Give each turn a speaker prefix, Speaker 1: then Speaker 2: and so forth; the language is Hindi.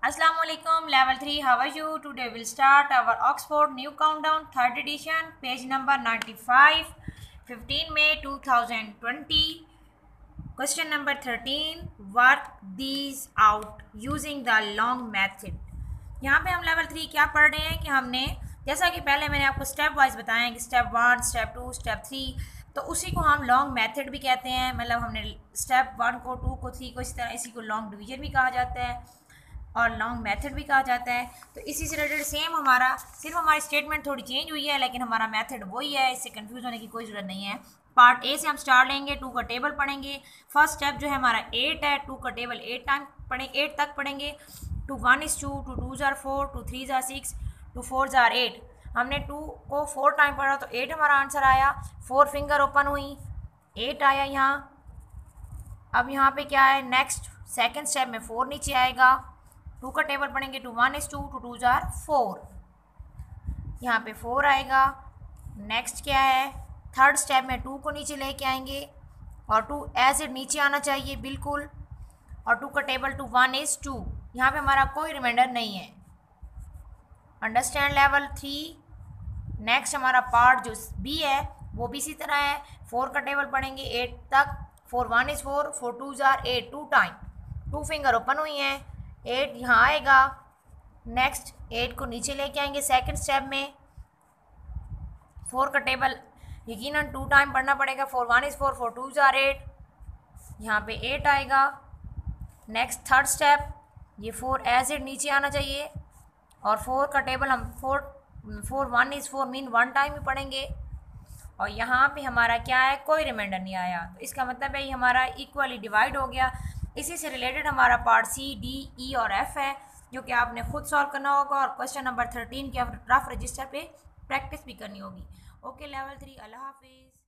Speaker 1: Assalamu alaikum, level 3. How are you? Today we'll start our Oxford New Countdown, 3rd edition, page number 95, 15 May 2020. Question number 13. Work these out using the long method. यहाँ पे हम लेवल 3 क्या पढ़ रहे हैं कि हमने जैसा कि पहले मैंने आपको स्टेप वाइज बताया कि स्टेप 1, स्टेप 2, स्टेप 3, तो उसी को हम लॉन्ग मेथड भी कहते हैं। मतलब हमने स्टेप 1 को, 2 को, 3 को, इसी तरह इसी को लॉन्ग डिवीजन भी कहा जाता है और लॉन्ग मेथड भी कहा जाता है। तो इसी से रिलेटेड सेम हमारा, सिर्फ हमारी स्टेटमेंट थोड़ी चेंज हुई है, लेकिन हमारा मेथड वही है, इससे कंफ्यूज होने की कोई ज़रूरत नहीं है। पार्ट ए से हम स्टार्ट लेंगे, 2 का टेबल पढ़ेंगे। फर्स्ट स्टेप जो है हमारा 8 है, 2 का टेबल 8 तक पढ़ेंगे। Two 1 is 2, two 2 are 4, two 3 are 6, two 4 are 8। हमने 2 को 4 टाइम पढ़ा तो 8 हमारा आंसर आया। 4 फिंगर ओपन हुई, 8 आया यहाँ। अब यहाँ पे क्या है, नेक्स्ट सेकेंड स्टेप में 4 नीचे आएगा। 2 का टेबल पढ़ेंगे, टू 1 is 2, टू 2 are 4, यहाँ पे 4 आएगा। नेक्स्ट क्या है, थर्ड स्टेप में 2 को नीचे लेके आएंगे और 2 एज इट नीचे आना चाहिए बिल्कुल। और 2 का टेबल, टू 1 is 2, यहाँ पे हमारा कोई रिमाइंडर नहीं है। Understand level 3। नेक्स्ट हमारा पार्ट जो बी है वो भी इसी तरह है। 4 का टेबल पढ़ेंगे 8 तक। 4 1 is 4, 4 2 are 8, 2 time, 2 finger open हुई हैं, 8 यहाँ आएगा। नेक्स्ट 8 को नीचे लेके आएंगे सेकंड स्टेप में। 4 का टेबल यकीनन 2 टाइम पढ़ना पड़ेगा। 4 1 is 4, 4 2 are 8, यहाँ पे 8 आएगा। नेक्स्ट थर्ड स्टेप, ये 4 एज इट नीचे आना चाहिए और 4 का टेबल हम 4 1 is 4 मीन 1 टाइम ही पढ़ेंगे। और यहाँ पे हमारा क्या है, कोई रिमाइंडर नहीं आया, तो इसका मतलब है ये हमारा इक्वली डिवाइड हो गया। इसी से रिलेटेड हमारा पार्ट सी, डी, ई और एफ है, जो कि आपने खुद सॉल्व करना होगा और क्वेश्चन नंबर 13 के रफ रजिस्टर पे प्रैक्टिस भी करनी होगी। ओके लेवल 3, अल्लाह हाफिज़।